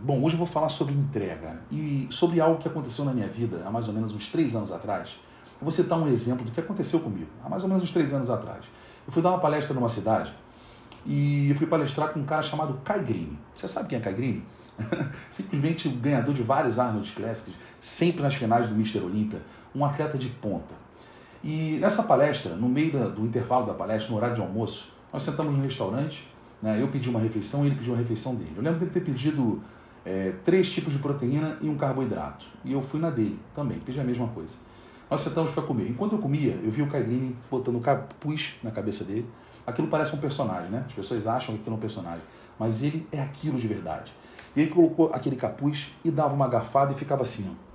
Bom, hoje eu vou falar sobre entrega e sobre algo que aconteceu na minha vida há mais ou menos uns 3 anos atrás. Eu vou citar um exemplo do que aconteceu comigo há mais ou menos uns 3 anos atrás. Eu fui dar uma palestra numa cidade e eu fui palestrar com um cara chamado Kai Greene. Você sabe quem é Kai Greene? Simplesmente o ganhador de vários Arnold Classics, sempre nas finais do Mr. Olympia, um atleta de ponta. E nessa palestra, no meio do intervalo da palestra, no horário de almoço, nós sentamos no restaurante, né? Eu pedi uma refeição e ele pediu uma refeição dele. Eu lembro dele ter pedido 3 tipos de proteína e um carboidrato. E eu fui na dele também, pedi a mesma coisa. Nós sentamos para comer. Enquanto eu comia, eu vi o Kai Greene botando capuz na cabeça dele. Aquilo parece um personagem, né? As pessoas acham que aquilo é um personagem. Mas ele é aquilo de verdade. E ele colocou aquele capuz e dava uma garfada e ficava assim, ó.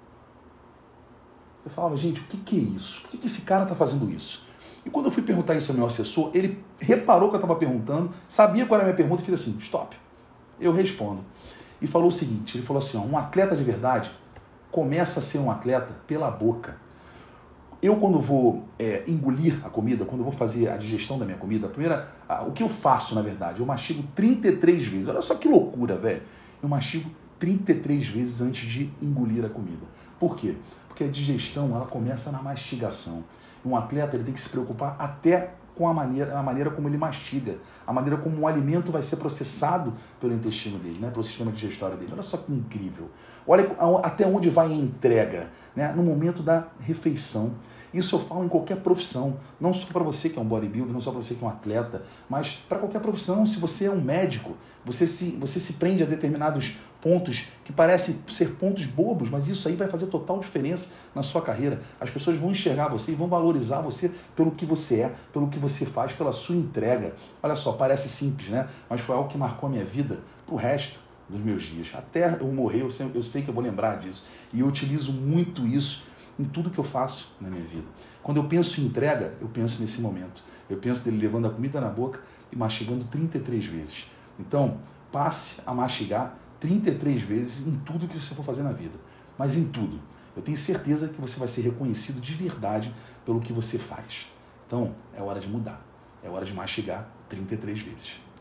Eu falava, gente, o que é isso? Por que esse cara está fazendo isso? E quando eu fui perguntar isso ao meu assessor, ele reparou que eu estava perguntando, sabia qual era a minha pergunta e fez assim, stop. Eu respondo. E falou o seguinte, ele falou assim, ó, um atleta de verdade começa a ser um atleta pela boca. Eu, quando vou engolir a comida, quando eu vou fazer a digestão da minha comida, o que eu faço, na verdade? Eu mastigo 33 vezes. Olha só que loucura, velho. Eu mastigo 33 vezes antes de engolir a comida. Por quê? Porque a digestão, ela começa na mastigação. Um atleta, ele tem que se preocupar até com a maneira como ele mastiga, a maneira como o alimento vai ser processado pelo intestino dele, né? Pelo sistema digestório dele. Olha só que incrível. Olha até onde vai a entrega, né? No momento da refeição. Isso eu falo em qualquer profissão, não só para você que é um bodybuilder, não só para você que é um atleta, mas para qualquer profissão. Se você é um médico, você se prende a determinados pontos que parecem ser pontos bobos, mas isso aí vai fazer total diferença na sua carreira. As pessoas vão enxergar você e vão valorizar você pelo que você é, pelo que você faz, pela sua entrega. Olha só, parece simples, né? Mas foi algo que marcou a minha vida pro resto dos meus dias. Até eu morrer, eu sei que eu vou lembrar disso. E eu utilizo muito isso em tudo que eu faço na minha vida. Quando eu penso em entrega, eu penso nesse momento. Eu penso dele levando a comida na boca e mastigando 33 vezes. Então, passe a mastigar 33 vezes em tudo que você for fazer na vida. Mas em tudo. Eu tenho certeza que você vai ser reconhecido de verdade pelo que você faz. Então, é hora de mudar. É hora de mastigar 33 vezes.